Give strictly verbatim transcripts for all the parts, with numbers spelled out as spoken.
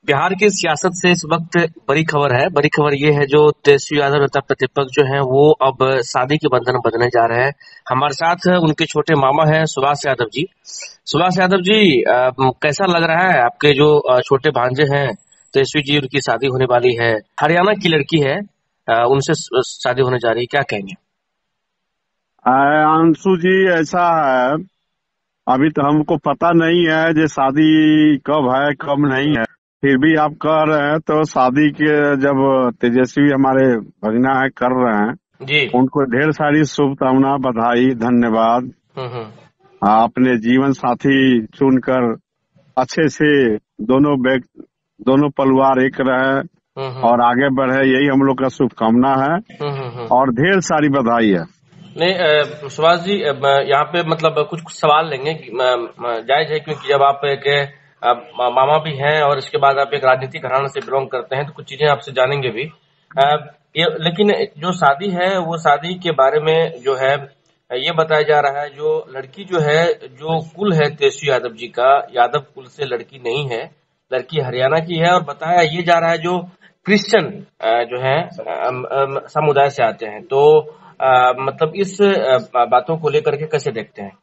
बिहार की सियासत से इस वक्त बड़ी खबर है। बड़ी खबर ये है जो तेजस्वी यादव नेता प्रतिपक्ष जो हैं वो अब शादी के बंधन बंधने जा रहे हैं। हमारे साथ उनके छोटे मामा हैं सुभाष यादव जी। सुभाष यादव जी, अ, कैसा लग रहा है आपके जो अ, छोटे भांजे हैं तेजस्वी जी, उनकी शादी होने वाली है, हरियाणा की लड़की है, अ, उनसे स- शादी होने जा रही है, क्या कहेंगे? आ, अंशु जी, ऐसा है, अभी तो हमको पता नहीं है जे शादी कब है कब नहीं है। फिर भी आप कह रहे हैं तो शादी के जब तेजस्वी हमारे भगना है कर रहे हैं, जी। उनको ढेर सारी शुभकामना, बधाई, धन्यवाद। हम्म हम्म आ, अपने जीवन साथी चुनकर अच्छे से दोनों व्यक्ति दोनों परिवार एक रहे हम्म हम्म और आगे बढ़े, यही हम लोग का शुभकामना है हम्म हम्म हम्म। और ढेर सारी बधाई है। नहीं, अ, सुभाष जी, अ, मैं यहाँ पे मतलब कुछ कुछ सवाल लेंगे कि, म, म, जायज है, क्योंकि जब आप एक अ, मा- मामा भी हैं और इसके बाद आप एक राजनीतिक घराने से बिलोंग करते हैं, तो कुछ चीजें आपसे जानेंगे भी। अ, ये लेकिन जो शादी है वो शादी के बारे में जो है ये बताया जा रहा है, जो लड़की जो है, जो कुल है तेजस्वी यादव जी का, यादव कुल से लड़की नहीं है, लड़की हरियाणा की है। और बताया ये जा रहा है जो क्रिश्चियन अ, जो है अम, अम, समुदाय से आते हैं। तो आ, मतलब इस आ, बातों को लेकर के कैसे देखते हैं?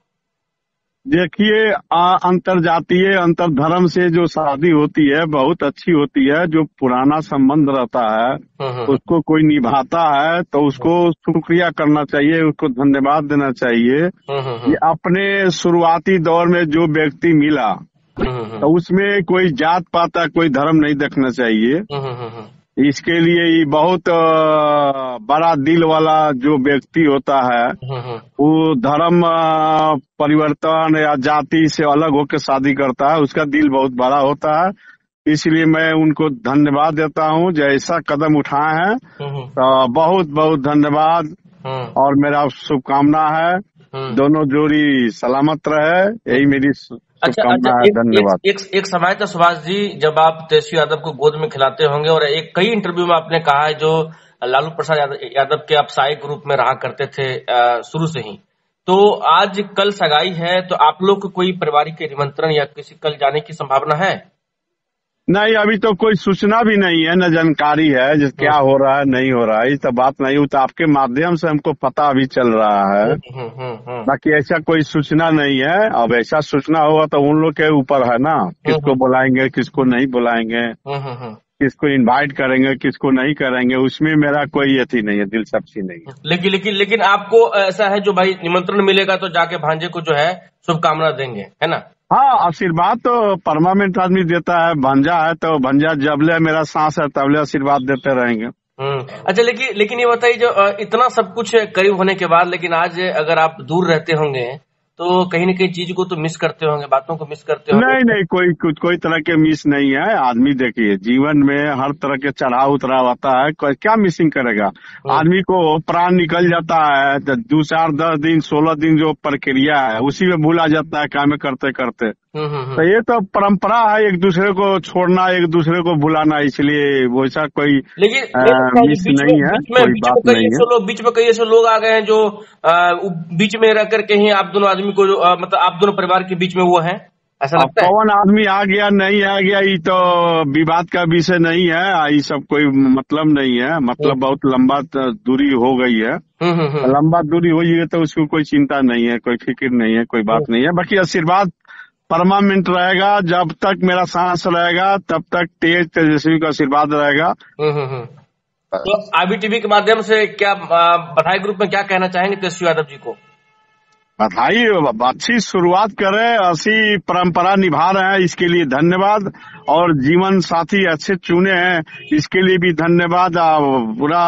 देखिए, अंतर जातीय अंतर धर्म से जो शादी होती है बहुत अच्छी होती है। जो पुराना संबंध रहता है हम्म हम्म उसको कोई निभाता है तो उसको शुक्रिया करना चाहिए, उसको धन्यवाद देना चाहिए। हम्म हम्म ये हम्म अपने शुरुआती दौर में जो व्यक्ति मिला हम्म हम्म तो उसमें कोई जात पात का कोई धर्म नहीं देखना चाहिए। हम्म हम्म हम्म इसके लिए ये बहुत अ, बड़ा दिल वाला जो व्यक्ति होता है हम्म हम्म वो धर्म अ, परिवर्तन या जाति से अलग होकर शादी करता है, उसका दिल बहुत बड़ा होता है। इसलिए मैं उनको धन्यवाद देता हूँ जो ऐसा कदम उठाए हैं। हम्म तो बहुत बहुत धन्यवाद हम्म और मेरा शुभकामना है हम्म। दोनों जोड़ी सलामत रहे, यही मेरी अच्छा अच्छा, शुभकामना है। एक एक धन्यवाद। एक एक समय था सुभाष जी, जब आप तेजस्वी यादव को गोद में खिलाते होंगे, और एक कई इंटरव्यू में आपने कहा है जो लालू प्रसाद यादव, यादव के आप सहायक रूप में रहा करते थे अ, शुरू से ही। तो आज कल सगाई है, तो आप लोग को कोई पारिवारिक के निमंत्रण या किसी कल जाने की संभावना है? नहीं, अभी तो कोई सूचना भी नहीं है, न जानकारी है जिस क्या हो रहा है नहीं हो रहा है। ये तो बात नहीं हुई, तो आपके माध्यम से हमको पता अभी चल रहा है। हम्म हम्म हम्म हम्म बाकी ऐसा कोई सूचना नहीं है। अब ऐसा सूचना होगा तो उन लोग के ऊपर है ना, किसको बुलाएंगे किसको नहीं बुलाएंगे, हम्म हम्म हम्म। किसको इनवाइट करेंगे किसको नहीं करेंगे, उसमें मेरा कोई अथी नहीं है, दिलचस्पी नहीं है। लेकिन लेकिन लेकिन आपको ऐसा है जो भाई निमंत्रण मिलेगा तो जाके भांजे को जो है शुभकामना देंगे, है ना? हाँ, आशीर्वाद तो परमानेंट आदमी देता है। भंजा है तो भंजा जबले मेरा सांस है तबले आशीर्वाद देते रहेंगे। हम्म। अच्छा, लेकिन लेकिन ये बताइए, जो अ, इतना सब कुछ करीब होने के बाद, लेकिन आज अगर आप दूर रहते होंगे तो कहीं न कहीं चीज को तो मिस करते होंगे, बातों को मिस करते होंगे। नहीं नहीं, कोई कोई कोई तरह के मिस नहीं है। आदमी देखिए जीवन में हर तरह के चढ़ाव उतराव आता है, कोई क्या मिसिंग करेगा। हम्म आदमी को प्राण निकल जाता है तो दो चार दस दिन सोलह दिन जो प्रक्रिया है उसी में भूला जाता है काम करते करते। हम्म हम्म तो हम्म। ये तो परंपरा है, एक दूसरे को छोड़ना एक दूसरे को भुलाना, इसलिए वैसा कोई लेकिन आ, लेकिन मिस बीच में नहीं है, बीच में कोई बीच में बात कई नहीं है। ऐसे लोग बीच में कई ऐसे लोग आ गए हैं जो अ, बीच में रह करके ही आप दोनों आदमी को जो, अ, मतलब आप दोनों परिवार के बीच में वो है, ऐसा अब लगता है? कौन आदमी आ गया नहीं आ गया ये तो विवाद का विषय नहीं है। ये सब कोई मतलब नहीं है। मतलब बहुत लंबा त- दूरी हो गई है। हम्म हम्म हम्म लंबा दूरी हुई है तो उसको कोई चिंता नहीं है, कोई फिक्र नहीं है, कोई बात नहीं है। बाकी आशीर्वाद परमानेंट रहेगा, जब तक मेरा सांस रहेगा तब तक तेज तेजस्वी का आशीर्वाद रहेगा। हम्म हम्म हम्म। तो आईबी टीवी के माध्यम से क्या अ, बधाई ग्रुप में क्या कहना चाहेंगे तेजस्वी यादव जी को? बधाई, अच्छी शुरुआत करें, ऐसी परंपरा निभा रहे हैं इसके लिए धन्यवाद। और जीवन साथी अच्छे चुने हैं इसके लिए भी धन्यवाद। आ, पूरा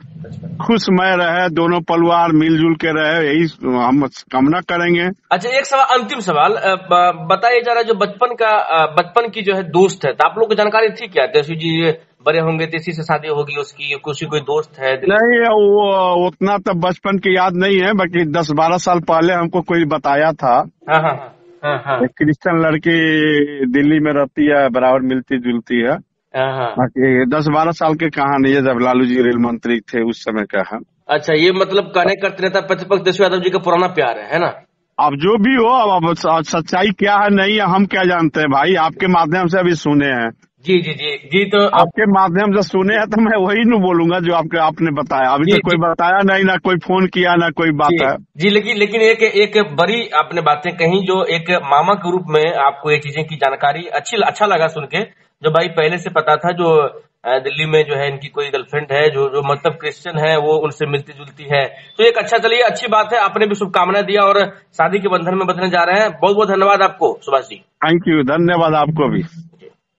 खुशमय रहे, दोनों परिवार मिलजुल के रहे, यही हम कामना करेंगे। अच्छा, एक सवाल, अंतिम सवाल, अ, ब- बताइए जरा, जो बचपन का अ, बचपन की जो है दोस्त है, तो आप लोग को जानकारी थी क्या तेजस्वी जी बड़े होंगे तो इसी से शादी होगी उसकी, किसी कोई दोस्त है दिल्ली? नहीं, वो उतना तो बचपन की याद नहीं है, बाकी दस बारह साल पहले हमको कोई बताया था। हाँ हाँ हाँ हाँ एक क्रिश्चियन लड़की दिल्ली में रहती है, बराबर मिलती जुलती है। हाँ हाँ। बाकी दस बारह साल की कहानी है, जब लालू जी रेल मंत्री थे उस समय का है। अच्छा, ये मतलब कहने करते नेता प्रतिपक्ष तेजस्वी यादव जी का पुराना प्यार है है ना? अब जो भी हो, अब अब सच्चाई क्या है नहीं है हम क्या जानते हैं भाई, आपके माध्यम से अभी सुने हैं। जी जी जी जी तो आपके माध्यम से सुने हैं तो मैं वही नहीं बोलूंगा जो आपके आपने बताया। अभी तक कोई बताया नहीं, ना कोई फोन किया, ना कोई बात जी, है। जी लेकिन लेकिन एक एक बड़ी आपने बातें कही जो एक मामा के रूप में आपको ये चीजें की जानकारी अच्छी अच्छा लगा सुन के। जो भाई पहले से पता था जो दिल्ली में जो है इनकी कोई गर्लफ्रेंड है जो जो मतलब क्रिश्चियन है, वो उनसे मिलती जुलती है, तो एक अच्छा, चलिए अच्छी बात है। आपने भी शुभकामनाएं दिया और शादी के बंधन में बंधने जा रहे हैं। बहुत बहुत धन्यवाद आपको सुभाष जी। थैंक यू, धन्यवाद आपको भी।